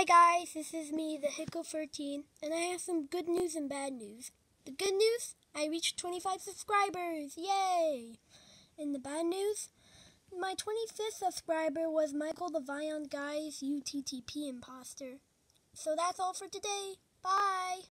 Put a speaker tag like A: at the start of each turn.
A: Hi guys, this is me, the Hicko13, and I have some good news and bad news. The good news, I reached 25 subscribers, yay! And the bad news, my 25th subscriber was Michael the Vion Guy's UTTP imposter. So that's all for today, bye!